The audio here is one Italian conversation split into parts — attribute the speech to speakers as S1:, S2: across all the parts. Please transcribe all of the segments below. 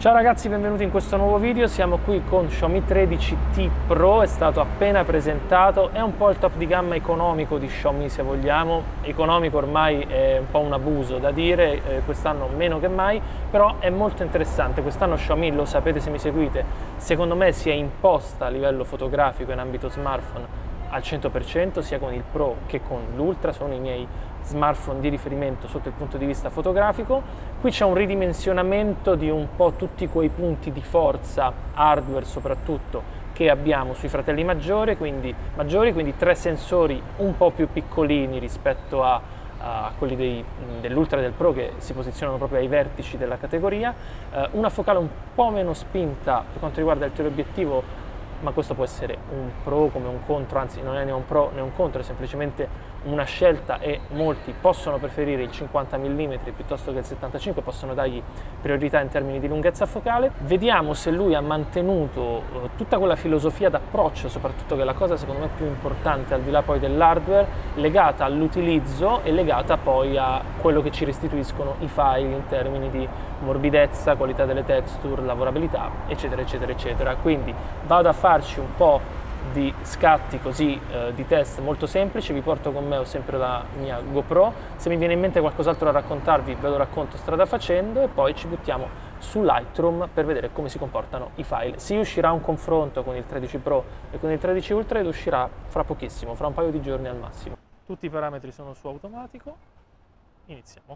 S1: Ciao ragazzi, benvenuti in questo nuovo video. Siamo qui con Xiaomi 13T Pro, è stato appena presentato, è un po' il top di gamma economico di Xiaomi se vogliamo. Economico ormai è un po' un abuso da dire, quest'anno meno che mai, però è molto interessante. Quest'anno Xiaomi, lo sapete se mi seguite, secondo me si è imposta a livello fotografico in ambito smartphone al 100%, sia con il Pro che con l'Ultra, sono i miei smartphone di riferimento sotto il punto di vista fotografico. Qui c'è un ridimensionamento di un po' tutti quei punti di forza, hardware soprattutto, che abbiamo sui fratelli maggiori, quindi tre sensori un po' più piccolini rispetto a quelli dell'Ultra e del Pro, che si posizionano proprio ai vertici della categoria, una focale un po' meno spinta per quanto riguarda il teleobiettivo, ma questo può essere un pro come un contro, anzi non è né un pro né un contro, è semplicemente una scelta e molti possono preferire il 50 mm piuttosto che il 75, possono dargli priorità in termini di lunghezza focale. Vediamo se lui ha mantenuto tutta quella filosofia d'approccio, soprattutto, che è la cosa secondo me più importante al di là poi dell'hardware, legata all'utilizzo e legata poi a quello che ci restituiscono i file in termini di morbidezza, qualità delle texture, lavorabilità, eccetera eccetera eccetera. Quindi vado a farci un po' di scatti così di test molto semplici, vi porto con me, ho sempre la mia GoPro, se mi viene in mente qualcos'altro da raccontarvi ve lo racconto strada facendo, e poi ci buttiamo su Lightroom per vedere come si comportano i file. Si uscirà un confronto con il 13 Pro e con il 13 Ultra ed uscirà fra pochissimo, fra un paio di giorni al massimo. Tutti i parametri sono su automatico, iniziamo.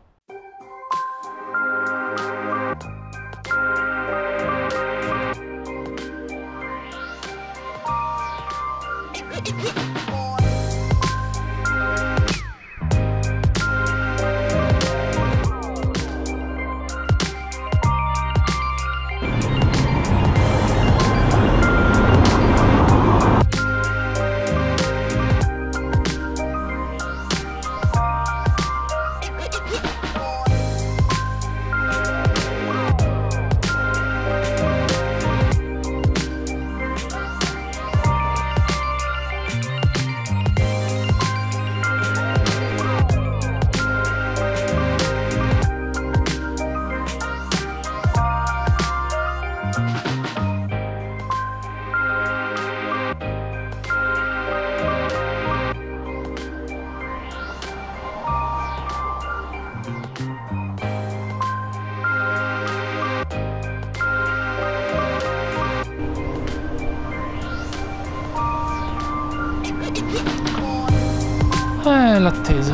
S1: L'attesa,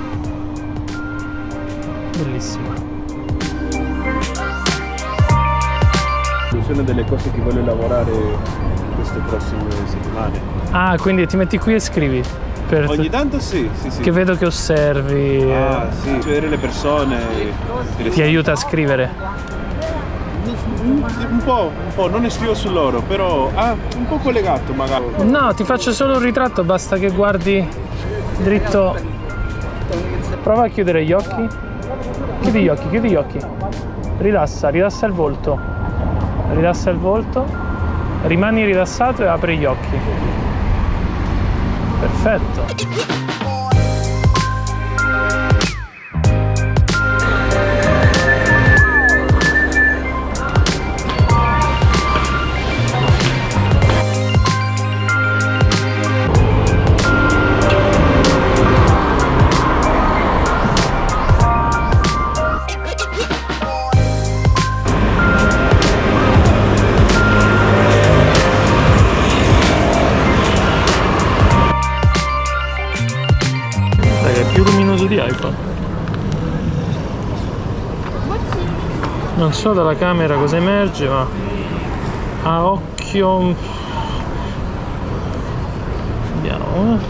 S1: bellissima.
S2: Sono delle cose che voglio lavorare queste prossime settimane.
S1: Ah, quindi ti metti qui e scrivi?
S2: Ogni tanto sì.
S1: Che vedo che osservi.
S2: Ah, sì, vedere le persone.
S1: Ti aiuta a scrivere?
S2: Un po', non ne scrivo su loro, però un po' collegato magari.
S1: No, ti faccio solo un ritratto, basta che guardi dritto. Prova a chiudere gli occhi. Chiudi gli occhi. Rilassa il volto. Rilassa il volto. Rimani rilassato e apri gli occhi. Perfetto. Più luminoso di iPhone. Non so dalla camera cosa emerge, ma a occhio vediamo.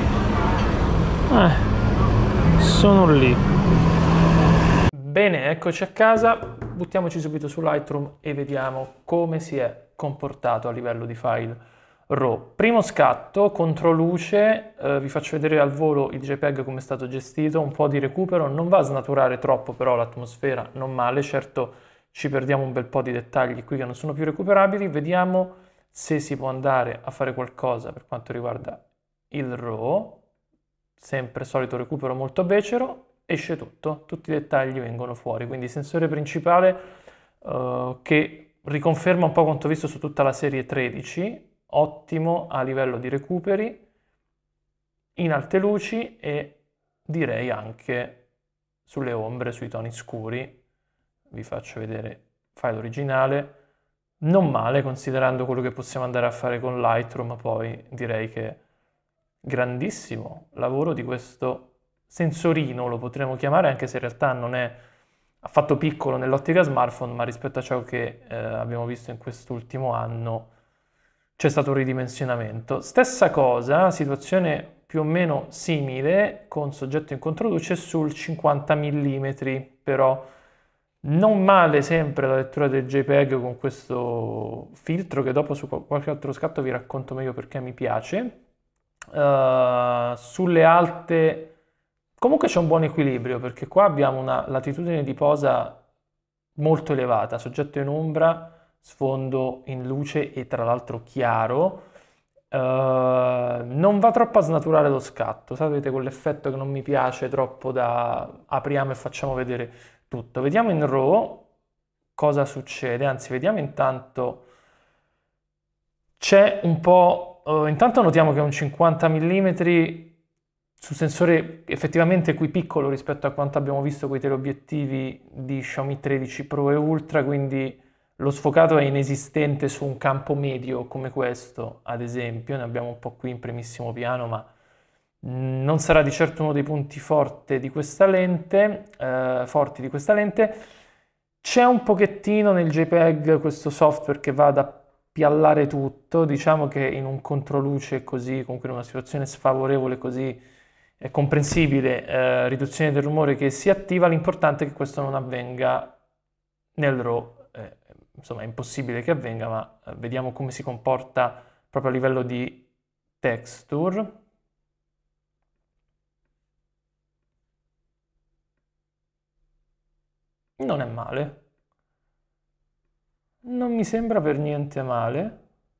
S1: Sono lì. Bene, eccoci a casa, buttiamoci subito su Lightroom e vediamo come si è comportato a livello di file RAW. Primo scatto, controluce, vi faccio vedere al volo il JPEG come è stato gestito, un po' di recupero, non va a snaturare troppo però l'atmosfera, non male, certo ci perdiamo un bel po' di dettagli qui che non sono più recuperabili. Vediamo se si può andare a fare qualcosa per quanto riguarda il RAW, sempre solito recupero molto becero, esce tutto, tutti i dettagli vengono fuori, quindi sensore principale che riconferma un po' quanto visto su tutta la serie 13, ottimo a livello di recuperi, in alte luci e direi anche sulle ombre, sui toni scuri. Vi faccio vedere il file originale. Non male considerando quello che possiamo andare a fare con Lightroom, poi direi che grandissimo lavoro di questo sensorino, lo potremmo chiamare, anche se in realtà non è affatto piccolo nell'ottica smartphone, ma rispetto a ciò che abbiamo visto in quest'ultimo anno c'è stato un ridimensionamento. Stessa cosa, situazione più o meno simile con soggetto in controluce sul 50 mm, però non male sempre la lettura del JPEG con questo filtro che dopo su qualche altro scatto vi racconto meglio perché mi piace. Sulle alte comunque c'è un buon equilibrio perché qua abbiamo una latitudine di posa molto elevata, soggetto in ombra, sfondo in luce e tra l'altro chiaro. Non va troppo a snaturare lo scatto, sapete quell'effetto che non mi piace troppo da apriamo e facciamo vedere tutto. Vediamo in RAW cosa succede, anzi vediamo intanto, c'è un po', intanto notiamo che è un 50 mm su sensore effettivamente qui piccolo rispetto a quanto abbiamo visto con i teleobiettivi di Xiaomi 13 Pro e Ultra, quindi lo sfocato è inesistente su un campo medio come questo, ad esempio, ne abbiamo un po' qui in primissimo piano, ma non sarà di certo uno dei punti forti di questa lente. C'è un pochettino nel JPEG questo software che va ad appiallare tutto, diciamo che in un controluce così, comunque in una situazione sfavorevole così, è comprensibile, riduzione del rumore che si attiva, l'importante è che questo non avvenga nel RAW, insomma è impossibile che avvenga, ma vediamo come si comporta proprio a livello di texture. Non è male, non mi sembra per niente male.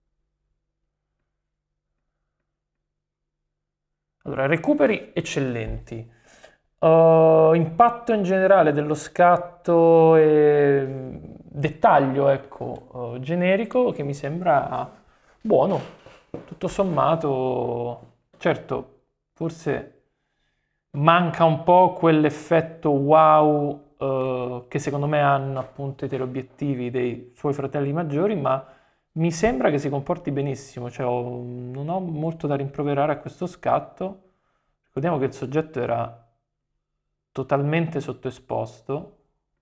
S1: Allora, recuperi eccellenti. Impatto in generale dello scatto e dettaglio, ecco, generico che mi sembra buono. Tutto sommato, certo, forse manca un po' quell'effetto wow che secondo me hanno appunto i teleobiettivi dei suoi fratelli maggiori, ma mi sembra che si comporti benissimo, cioè non ho molto da rimproverare a questo scatto. Ricordiamo che il soggetto era totalmente sottoesposto.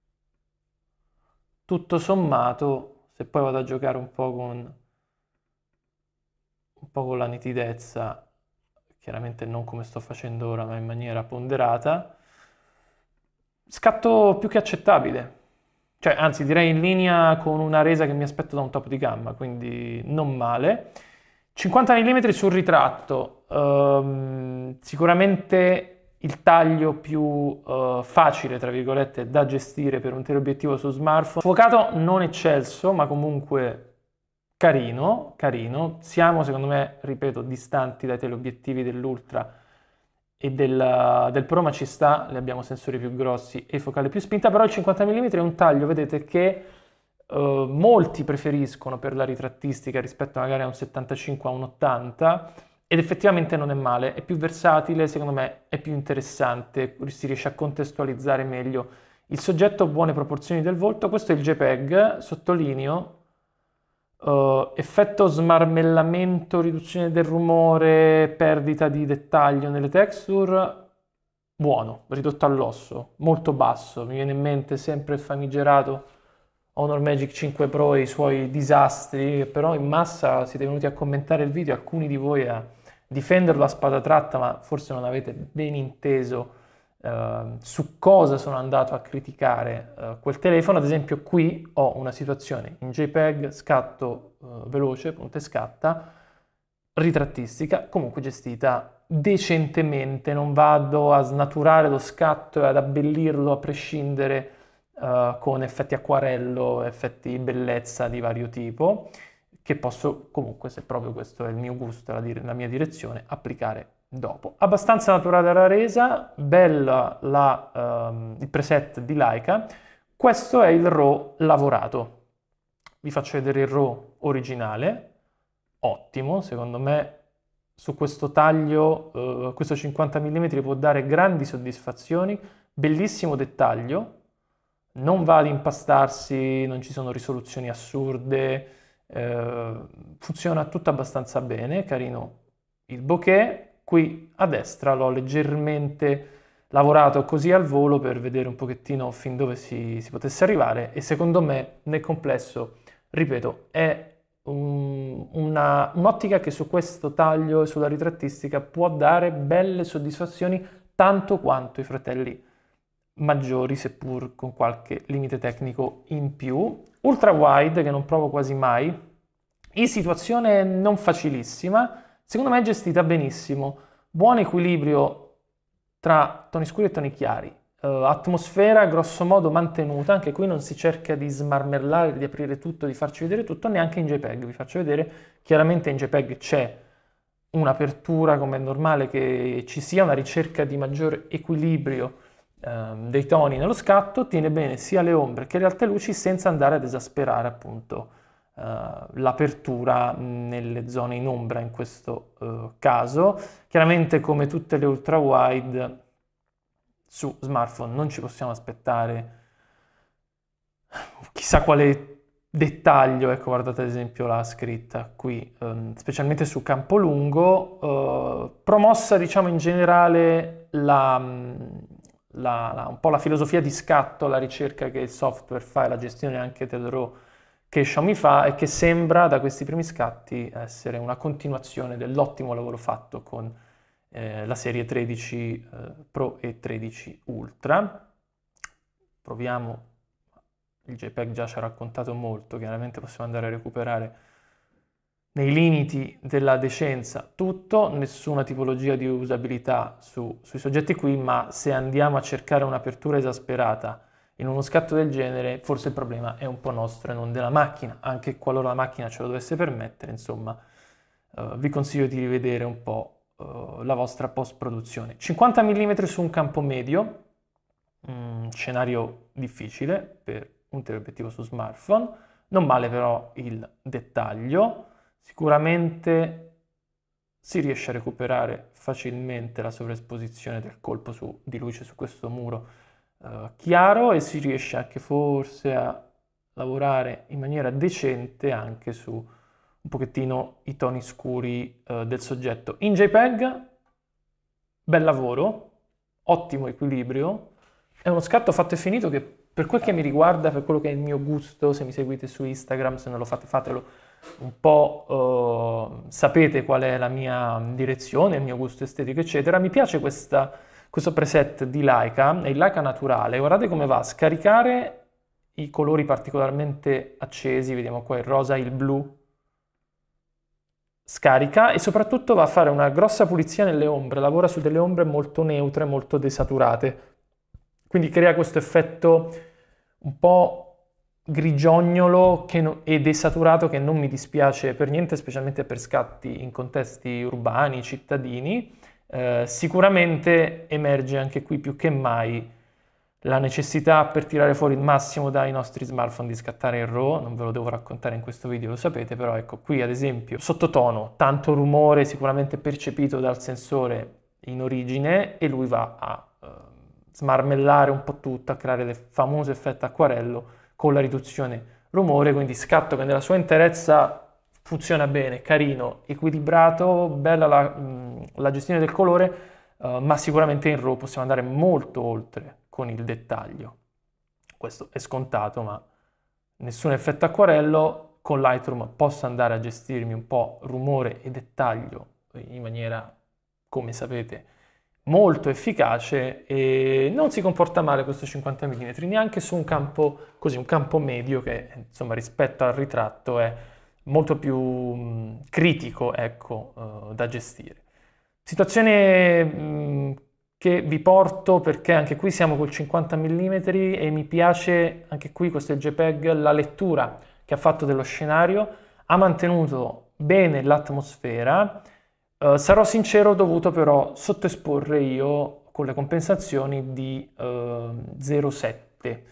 S1: Tutto sommato, se poi vado a giocare un po' con la nitidezza, chiaramente non come sto facendo ora, ma in maniera ponderata, scatto più che accettabile. Cioè, anzi, direi in linea con una resa che mi aspetto da un top di gamma, quindi non male. 50 mm sul ritratto, sicuramente il taglio più facile, tra virgolette, da gestire per un teleobiettivo su smartphone. Sfocato non eccelso, ma comunque carino, carino. Siamo, secondo me, ripeto, distanti dai teleobiettivi dell'Ultra e del Pro, ma ci sta, ne abbiamo sensori più grossi e focale più spinta, però il 50 mm è un taglio, vedete, che molti preferiscono per la ritrattistica rispetto magari a un 75 a un 80, ed effettivamente non è male, è più versatile, secondo me è più interessante, si riesce a contestualizzare meglio il soggetto, buone proporzioni del volto. Questo è il JPEG, sottolineo, effetto smarmellamento, riduzione del rumore, perdita di dettaglio nelle texture, buono, ridotto all'osso, molto basso. Mi viene in mente sempre il famigerato Honor Magic 5 Pro e i suoi disastri, però in massa siete venuti a commentare il video, alcuni di voi a difenderlo a spada tratta, ma forse non avete ben inteso su cosa sono andato a criticare quel telefono. Ad esempio qui ho una situazione in JPEG, scatto veloce, punta e scatta, ritrattistica, comunque gestita decentemente, non vado a snaturare lo scatto e ad abbellirlo a prescindere con effetti acquarello, effetti bellezza di vario tipo, che posso comunque, se proprio questo è il mio gusto, la mia direzione, applicare dopo. Abbastanza naturale la resa, bella il preset di Leica. Questo è il RAW lavorato. Vi faccio vedere il RAW originale, ottimo, secondo me su questo taglio, questo 50 mm può dare grandi soddisfazioni, bellissimo dettaglio, non va ad impastarsi, non ci sono risoluzioni assurde, funziona tutto abbastanza bene, carino il bokeh. Qui a destra l'ho leggermente lavorato così al volo per vedere un pochettino fin dove si potesse arrivare, e secondo me nel complesso, ripeto, è un'ottica che su questo taglio e sulla ritrattistica può dare belle soddisfazioni tanto quanto i fratelli maggiori, seppur con qualche limite tecnico in più. Ultra wide, che non provo quasi mai, in situazione non facilissima, secondo me è gestita benissimo, buon equilibrio tra toni scuri e toni chiari, atmosfera grosso modo mantenuta, anche qui non si cerca di smarmellare, di aprire tutto, di farci vedere tutto, neanche in JPEG, vi faccio vedere, chiaramente in JPEG c'è un'apertura come è normale che ci sia, una ricerca di maggior equilibrio dei toni nello scatto, tiene bene sia le ombre che le alte luci senza andare ad esasperare appunto l'apertura nelle zone in ombra in questo caso. Chiaramente, come tutte le ultra wide su smartphone, non ci possiamo aspettare chissà quale dettaglio. Ecco, guardate ad esempio la scritta qui, specialmente su campo lungo, promossa diciamo in generale un po' la filosofia di scatto, la ricerca che il software fa e la gestione anche del RAW che Xiaomi fa, e che sembra da questi primi scatti essere una continuazione dell'ottimo lavoro fatto con la serie 13 Pro e 13 Ultra. Proviamo, il JPEG già ci ha raccontato molto, chiaramente possiamo andare a recuperare nei limiti della decenza tutto, nessuna tipologia di usabilità sui soggetti qui, ma se andiamo a cercare un'apertura esasperata in uno scatto del genere, forse il problema è un po' nostro e non della macchina, anche qualora la macchina ce lo dovesse permettere. Insomma, vi consiglio di rivedere un po' la vostra post-produzione. 50 mm su un campo medio, scenario difficile per un teleobiettivo su smartphone, non male però il dettaglio, sicuramente si riesce a recuperare facilmente la sovraesposizione del colpo di luce su questo muro chiaro, e si riesce anche forse a lavorare in maniera decente anche su un pochettino i toni scuri del soggetto. In JPEG, bel lavoro, ottimo equilibrio, è uno scatto fatto e finito che per quel che mi riguarda, per quello che è il mio gusto, se mi seguite su Instagram, se non lo fate fatelo un po', sapete qual è la mia direzione, il mio gusto estetico eccetera. Mi piace questo preset di Leica, è il Leica naturale, guardate come va a scaricare i colori particolarmente accesi, vediamo qua il rosa, il blu, scarica, e soprattutto va a fare una grossa pulizia nelle ombre, lavora su delle ombre molto neutre, molto desaturate, quindi crea questo effetto un po' grigiognolo e desaturato che non mi dispiace per niente, specialmente per scatti in contesti urbani, cittadini. Sicuramente emerge anche qui più che mai la necessità, per tirare fuori il massimo dai nostri smartphone, di scattare il RAW. Non ve lo devo raccontare in questo video, lo sapete, però ecco qui ad esempio sottotono, tanto rumore sicuramente percepito dal sensore in origine, e lui va a smarmellare un po' tutto, a creare il famoso effetto acquarello con la riduzione rumore, quindi scatto che nella sua interezza funziona bene, carino, equilibrato, bella la gestione del colore, ma sicuramente in RAW possiamo andare molto oltre con il dettaglio. Questo è scontato, ma nessun effetto acquarello. Con Lightroom posso andare a gestirmi un po' rumore e dettaglio in maniera, come sapete, molto efficace, e non si comporta male questo 50 mm, neanche su un campo così, un campo medio che insomma rispetto al ritratto è molto più critico, ecco, da gestire. Situazione che vi porto perché anche qui siamo col 50 mm e mi piace anche qui, questo è il JPEG, la lettura che ha fatto dello scenario, ha mantenuto bene l'atmosfera. Sarò sincero, ho dovuto però sottoesporre io con le compensazioni di 0,7,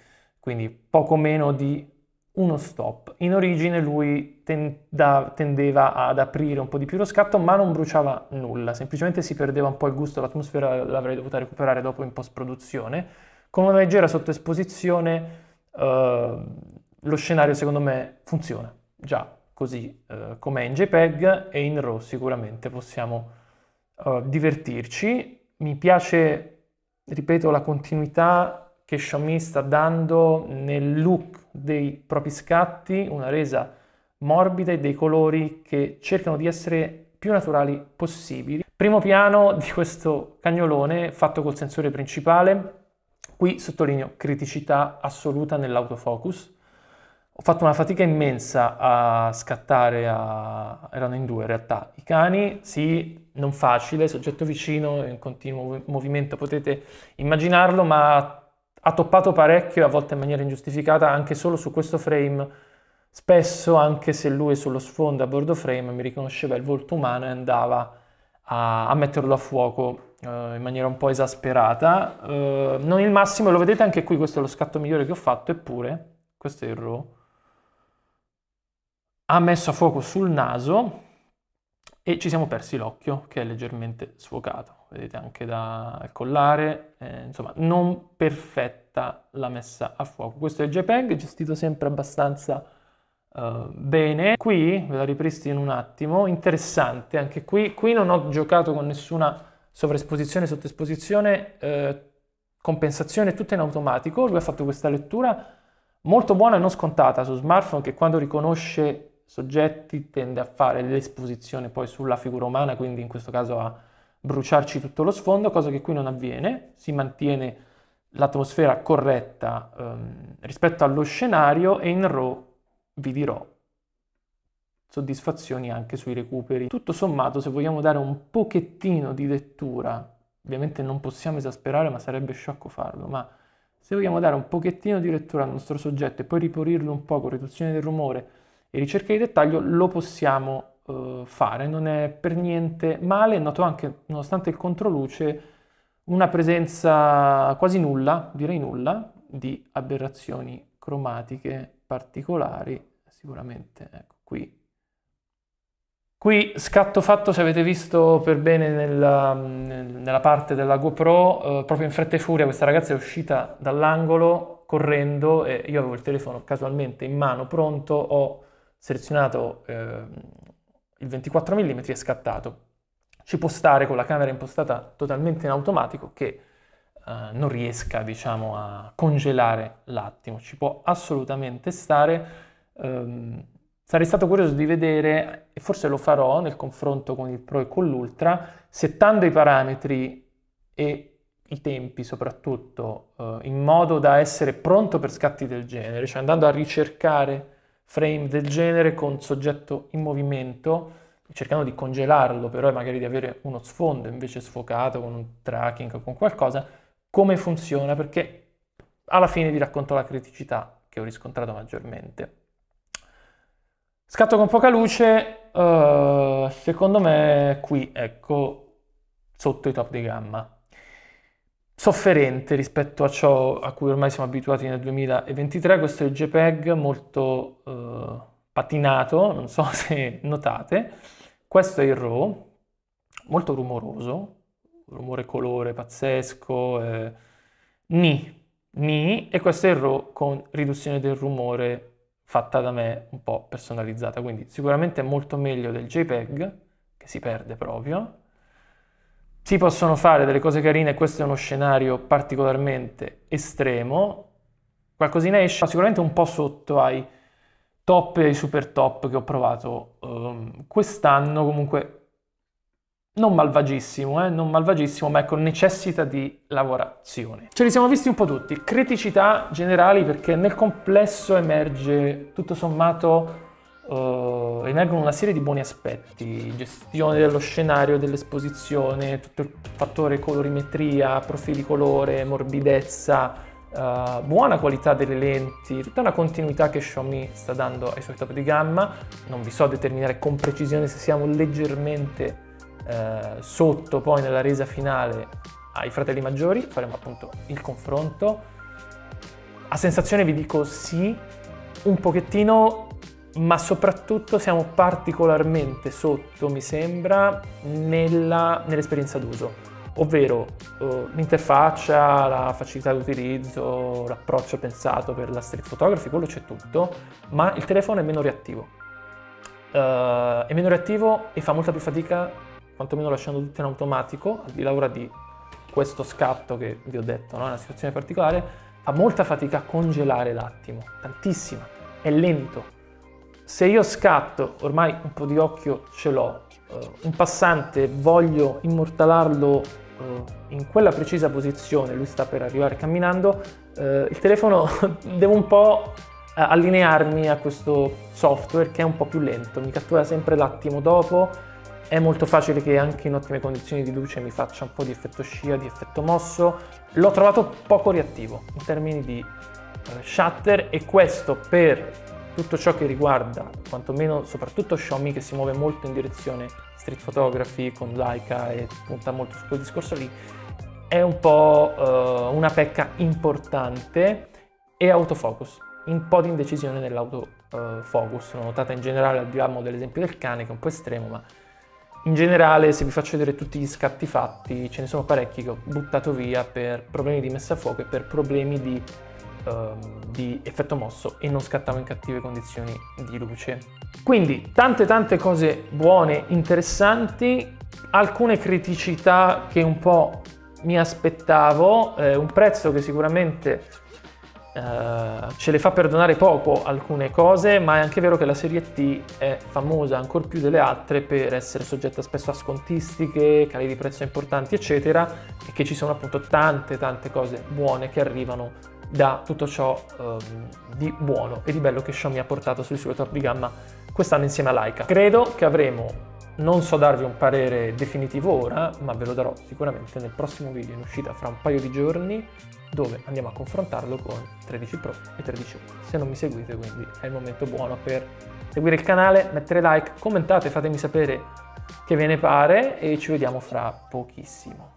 S1: quindi poco meno di uno stop. In origine lui tendeva ad aprire un po' di più lo scatto, ma non bruciava nulla, semplicemente si perdeva un po' il gusto, l'atmosfera l'avrei dovuta recuperare dopo in post-produzione. Con una leggera sottoesposizione lo scenario secondo me funziona già così com'è in JPEG, e in RAW sicuramente possiamo divertirci. Mi piace, ripeto, la continuità che Xiaomi sta dando nel look dei propri scatti, una resa morbida e dei colori che cercano di essere più naturali possibili. Primo piano di questo cagnolone fatto col sensore principale. Qui sottolineo criticità assoluta nell'autofocus. Ho fatto una fatica immensa a scattare, erano in due in realtà i cani, sì, non facile, soggetto vicino, in continuo movimento, potete immaginarlo, ma ha toppato parecchio, a volte in maniera ingiustificata, anche solo su questo frame. Spesso, anche se lui è sullo sfondo a bordo frame, mi riconosceva il volto umano e andava a metterlo a fuoco in maniera un po' esasperata. Non il massimo, lo vedete anche qui, questo è lo scatto migliore che ho fatto, eppure, questo è il RAW, ha messo a fuoco sul naso e ci siamo persi l'occhio, che è leggermente sfocato. Vedete anche dal collare, insomma, non perfetta la messa a fuoco. Questo è il JPEG, gestito sempre abbastanza bene. Qui ve la ripristino un attimo, interessante anche qui. Qui non ho giocato con nessuna sovraesposizione, sottoesposizione, compensazione, tutto in automatico. Lui ha fatto questa lettura molto buona e non scontata su smartphone, che quando riconosce soggetti tende a fare l'esposizione poi sulla figura umana, quindi in questo caso a bruciarci tutto lo sfondo, cosa che qui non avviene, si mantiene l'atmosfera corretta rispetto allo scenario, e in RAW vi dirò soddisfazioni anche sui recuperi. Tutto sommato, se vogliamo dare un pochettino di lettura, ovviamente non possiamo esasperare, ma sarebbe sciocco farlo, ma se vogliamo dare un pochettino di lettura al nostro soggetto e poi ripulirlo un po' con riduzione del rumore e ricerca di dettaglio, lo possiamo fare, non è per niente male. Noto anche, nonostante il controluce, una presenza quasi nulla, direi nulla, di aberrazioni cromatiche particolari, sicuramente, ecco qui. Qui scatto fatto, se avete visto per bene nella parte della GoPro, proprio in fretta e furia questa ragazza è uscita dall'angolo correndo e io avevo il telefono casualmente in mano pronto, ho selezionato il 24 mm e scattato. Ci può stare con la camera impostata totalmente in automatico che non riesca, diciamo, a congelare l'attimo, ci può assolutamente stare. Sarei stato curioso di vedere, e forse lo farò nel confronto con il Pro e con l'Ultra, settando i parametri e i tempi soprattutto, in modo da essere pronto per scatti del genere, cioè andando a ricercare frame del genere con soggetto in movimento, cercando di congelarlo però e magari di avere uno sfondo invece sfocato con un tracking o con qualcosa, come funziona, perché alla fine vi racconto la criticità che ho riscontrato maggiormente. Scatto con poca luce, secondo me qui, ecco, sotto i top di gamma. Sofferente rispetto a ciò a cui ormai siamo abituati nel 2023, questo è il JPEG molto patinato, non so se notate. Questo è il RAW, molto rumoroso, rumore colore pazzesco, e questo è il RAW con riduzione del rumore fatta da me, un po' personalizzata, quindi sicuramente è molto meglio del JPEG, che si perde proprio. Si possono fare delle cose carine, questo è uno scenario particolarmente estremo, qualcosina esce, sicuramente un po' sotto ai top e ai super top che ho provato quest'anno, comunque non malvagissimo, non malvagissimo, ma ecco, necessita di lavorazione. Ce li siamo visti un po' tutti, criticità generali perché nel complesso emerge, tutto sommato, emergono una serie di buoni aspetti: gestione dello scenario, dell'esposizione, tutto il fattore colorimetria, profili colore, morbidezza, buona qualità delle lenti, tutta una continuità che Xiaomi sta dando ai suoi top di gamma. Non vi so determinare con precisione se siamo leggermente sotto poi nella resa finale ai fratelli maggiori, faremo appunto il confronto. a sensazione vi dico sì, un pochettino, ma soprattutto siamo particolarmente sotto, mi sembra, nell'esperienza d'uso. Ovvero l'interfaccia, la facilità di utilizzo, l'approccio pensato per la street photography, quello c'è tutto, ma il telefono è meno reattivo. È meno reattivo e fa molta più fatica, quantomeno lasciando tutto in automatico, al di là ora di questo scatto che vi ho detto, no? È una situazione particolare, fa molta fatica a congelare l'attimo, tantissima, è lento. Se io scatto, ormai un po' di occhio ce l'ho, un passante voglio immortalarlo in quella precisa posizione, lui sta per arrivare camminando, il telefono devo un po' allinearmi a questo software che è un po' più lento, mi cattura sempre l'attimo dopo, è molto facile che anche in ottime condizioni di luce mi faccia un po' di effetto scia, di effetto mosso, l'ho trovato poco reattivo in termini di shutter, e questo per tutto ciò che riguarda, quantomeno soprattutto Xiaomi, che si muove molto in direzione street photography con Leica e punta molto su quel discorso lì, è un po' una pecca importante. E autofocus, un po' di indecisione nell'autofocus, l'ho notata in generale, al di là dell'esempio del cane che è un po' estremo, ma in generale se vi faccio vedere tutti gli scatti fatti, ce ne sono parecchi che ho buttato via per problemi di messa a fuoco e per problemi di effetto mosso, e non scattavo in cattive condizioni di luce. Quindi tante cose buone, interessanti, alcune criticità che un po' mi aspettavo, un prezzo che sicuramente ce le fa perdonare poco alcune cose, ma è anche vero che la serie T è famosa ancor più delle altre per essere soggetta spesso a scontistiche, cali di prezzo importanti eccetera, e che ci sono appunto tante cose buone che arrivano da tutto ciò di buono e di bello che Xiaomi ha portato sui suoi top di gamma quest'anno insieme a Leica. Credo che avremo, non so darvi un parere definitivo ora, ma ve lo darò sicuramente nel prossimo video in uscita fra un paio di giorni, dove andiamo a confrontarlo con 13 Pro e 13 Ultra. Se non mi seguite, quindi è il momento buono per seguire il canale, mettere like, commentate, fatemi sapere che ve ne pare, e ci vediamo fra pochissimo.